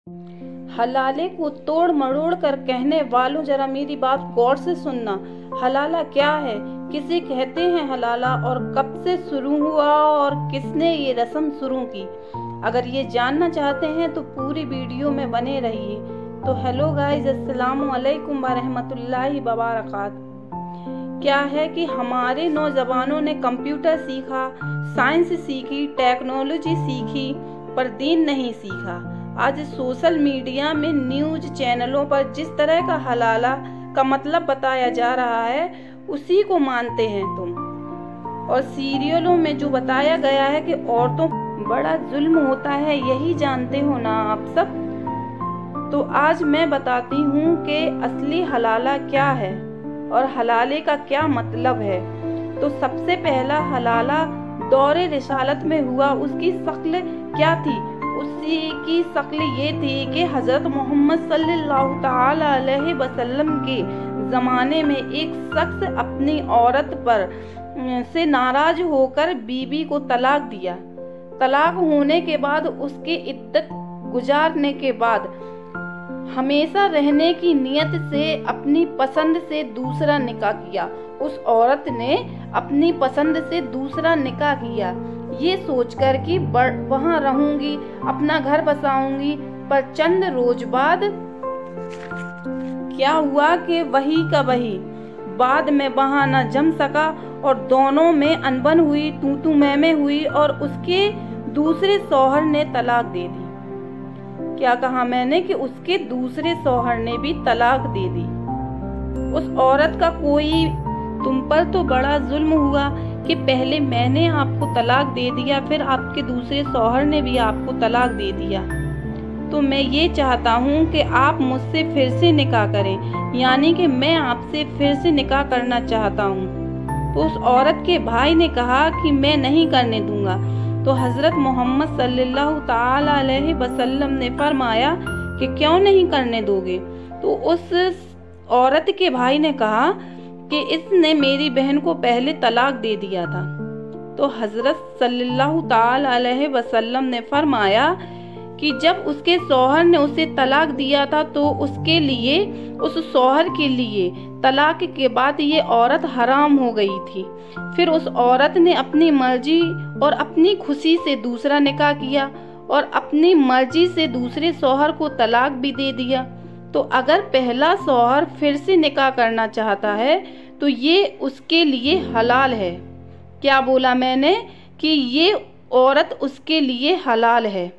हलाले को तोड़ मरोड़ कर कहने वालों, जरा मेरी बात गौर से सुनना। हलाला क्या है, किसे कहते हैं हलाला, और कब से शुरू हुआ और किसने ये रस्म शुरू की? अगर ये जानना चाहते हैं तो पूरी वीडियो में बने रहिए। तो हेलो गाइस, अस्सलामु अलैकुम वरहमतुल्लाहि वबरकातुहू। क्या है कि हमारे नौजवानों ने कंप्यूटर सीखा, साइंस सीखी, टेक्नोलॉजी सीखी, पर दीन नहीं सीखा। आज सोशल मीडिया में न्यूज चैनलों पर जिस तरह का हलाला का मतलब बताया जा रहा है उसी को मानते हैं तुम। और सीरियलों में जो बताया गया है कि औरतों बड़ा जुल्म होता है, यही जानते हो ना आप सब। तो आज मैं बताती हूँ कि असली हलाला क्या है और हलाले का क्या मतलब है। तो सबसे पहला हलाला दौरे रिसालत में हुआ। उसकी शक्ल क्या थी? उसी की शक्ल ये थी कि हजरत मोहम्मद सल्लल्लाहु ताला अलैहि वसल्लम के ज़माने में एक शख्स अपनी औरत पर से नाराज होकर बीवी को तलाक दिया। तलाक होने के बाद उसकी इद्दत गुजारने के बाद हमेशा रहने की नियत से अपनी पसंद से दूसरा निकाह किया। उस औरत ने अपनी पसंद से दूसरा निकाह किया, ये सोचकर कि वहाँ रहूंगी, अपना घर बसाऊंगी। पर चंद रोज बाद क्या हुआ कि वही का वही बाद में वहाँ न जम सका और दोनों में अनबन हुई, तू मैं हुई और उसके दूसरे शौहर ने तलाक दे दी। क्या कहा मैंने कि उसके दूसरे शौहर ने भी तलाक दे दी। उस औरत का कोई तुम पर तो बड़ा जुल्म हुआ कि पहले मैंने आपको तलाक दे दिया, फिर आपके दूसरे शौहर ने भी आपको तलाक दे दिया। तो मैं ये चाहता हूँ कि आप मुझसे फिर से निकाह करें, यानी कि मैं आपसे फिर से निकाह करना चाहता हूँ। तो उस औरत के भाई ने कहा कि मैं नहीं करने दूंगा। तो हजरत मोहम्मद सल्लल्लाहु ताला अलैहि वसल्लम ने फरमाया कि क्यों नहीं करने दोगे? तो उस औरत के भाई ने कहा कि इसने मेरी बहन को पहले तलाक दे दिया था। तो हजरत सल्लल्लाहु ताला अलैहि वसल्लम ने फरमाया कि जब उसके शौहर ने उसे तलाक दिया था तो उसके लिए, उस शौहर के लिए तलाक के बाद ये औरत हराम हो गई थी। फिर उस औरत ने अपनी मर्जी और अपनी खुशी से दूसरा निकाह किया और अपनी मर्जी से दूसरे शौहर को तलाक भी दे दिया। तो अगर पहला शौहर फिर से निकाह करना चाहता है तो ये उसके लिए हलाल है। क्या बोला मैंने? कि ये औरत उसके लिए हलाल है।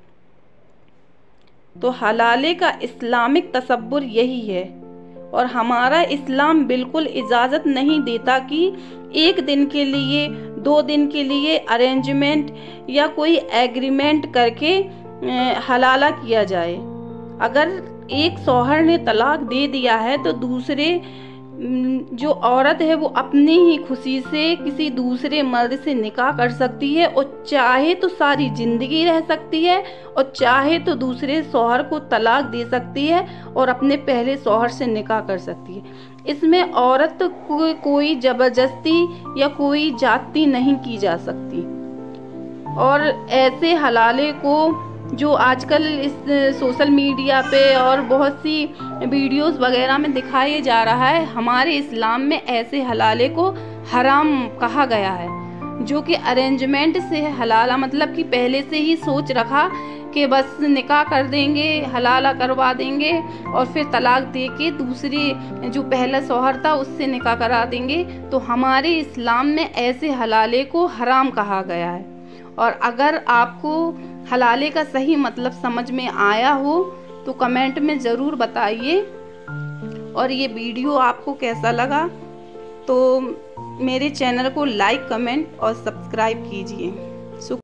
तो हलाले का इस्लामिक तसव्वुर यही है। और हमारा इस्लाम बिल्कुल इजाज़त नहीं देता कि एक दिन के लिए, 2 दिन के लिए अरेंजमेंट या कोई एग्रीमेंट करके हलाला किया जाए। अगर एक शौहर ने तलाक दे दिया है तो दूसरे जो औरत है वो अपनी ही खुशी से किसी दूसरे मर्द से निकाह कर सकती है और चाहे तो सारी जिंदगी रह सकती है और चाहे तो दूसरे शौहर को तलाक दे सकती है और अपने पहले शौहर से निकाह कर सकती है। इसमें औरत को कोई जबरदस्ती या कोई जाती नहीं की जा सकती। और ऐसे हलाले को जो आजकल इस सोशल मीडिया पे और बहुत सी वीडियोस वगैरह में दिखाया जा रहा है, हमारे इस्लाम में ऐसे हलाले को हराम कहा गया है। जो कि अरेंजमेंट से हलाला, मतलब कि पहले से ही सोच रखा कि बस निकाह कर देंगे, हलाला करवा देंगे और फिर तलाक दे के दूसरे जो पहला शौहर था उससे निकाह करा देंगे। तो हमारे इस्लाम में ऐसे हलाले को हराम कहा गया है। और अगर आपको हलाले का सही मतलब समझ में आया हो तो कमेंट में ज़रूर बताइए। और ये वीडियो आपको कैसा लगा तो मेरे चैनल को लाइक, कमेंट और सब्सक्राइब कीजिए।